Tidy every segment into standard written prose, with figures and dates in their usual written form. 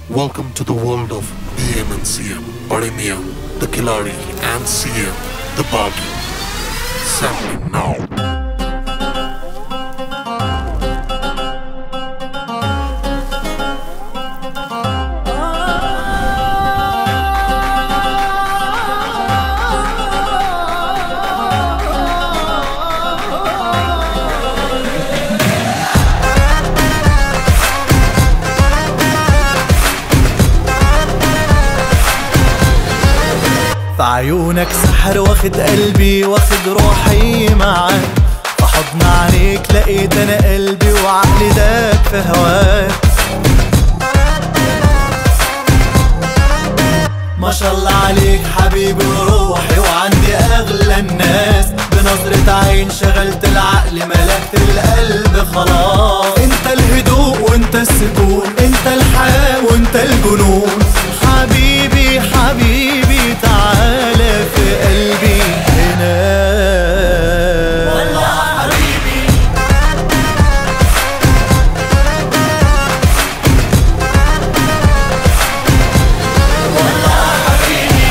Welcome to the world of BM and CM, Bade Mian, the Khiladi, and CM, the Baghi. Sampling now. في عيونك سحر واخد قلبي واخد روحي معاك، في حضن عينيك لقيت انا قلبي وعقلي داك في هواك. ما شاء الله عليك حبيبي وروحي وعندي اغلى الناس، بنظرة عين شغلت العقل ملكت القلب خلاص. انت الهدوء وانت السكون، انت الحياة وانت الجنون، حبيبي حبيبي تعالى في قلبي هنا. والله حبيبي والله حبيبي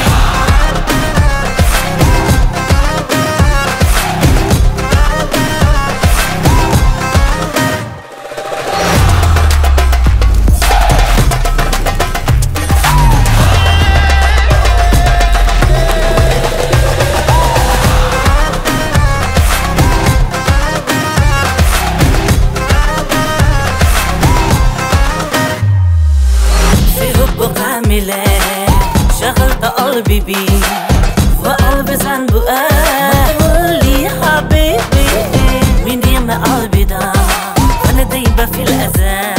شغلت قلبي بيه وقلبي زنبقة، قولي حبيبي من يما قلبي ده وانا دايبة في الأذان.